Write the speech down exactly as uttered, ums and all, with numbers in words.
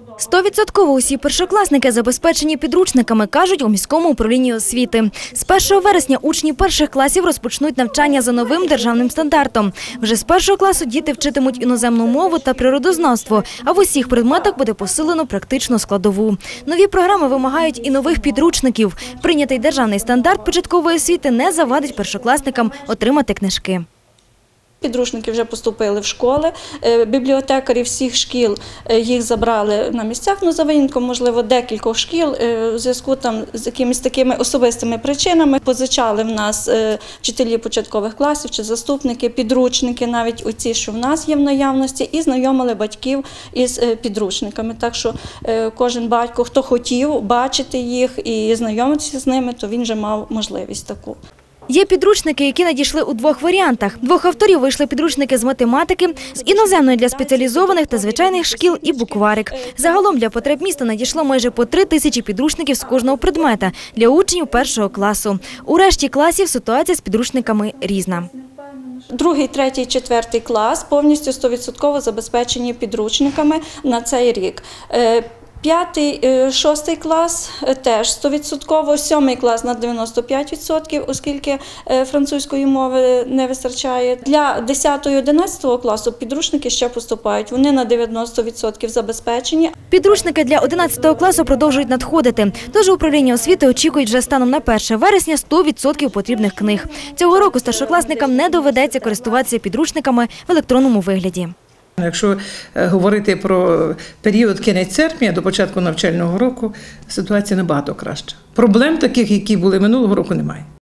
Стовідсотково усі першокласники забезпечені підручниками, кажуть у міському управлінні освіти. З першого вересня учні перших класів розпочнуть навчання за новим державним стандартом. Вже з першого класу діти вчитимуть іноземну мову та природознавство, а в усіх предметах буде посилено практичну складову. Нові програми вимагають і нових підручників. Прийнятий державний стандарт початкової освіти не завадить першокласникам отримати книжки. Підручники вже поступили в школи, бібліотекарі всіх шкіл їх забрали на місцях, ну, за винятком, можливо, декількох шкіл, в зв'язку там з якимись такими особистими причинами. Позичали в нас вчителі початкових класів чи заступники, підручники, навіть оці, що в нас є в наявності, і знайомили батьків із підручниками. Так що кожен батько, хто хотів бачити їх і знайомитися з ними, то він вже мав можливість таку. Є підручники, які надійшли у двох варіантах. Двох авторів вийшли підручники з математики, з іноземної для спеціалізованих та звичайних шкіл і букварик. Загалом для потреб міста надійшло майже по три тисячі підручників з кожного предмета для учнів першого класу. У решті класів ситуація з підручниками різна. Другий, третій, четвертий клас повністю стовідсотково забезпечені підручниками на цей рік. П'ятий, шостий клас теж стовідсотково, сьомий клас на дев'яносто п'ять відсотків, оскільки французької мови не вистачає. Для десятого, одинадцятого класу підручники ще поступають, вони на дев'яносто відсотків забезпечені. Підручники для одинадцятого класу продовжують надходити, тож управління освіти очікують вже станом на перше вересня сто відсотків потрібних книг. Цього року старшокласникам не доведеться користуватися підручниками в електронному вигляді. Якщо говорити про період кінець серпня до початку навчального року, ситуація набагато краща. Проблем таких, які були минулого року, немає.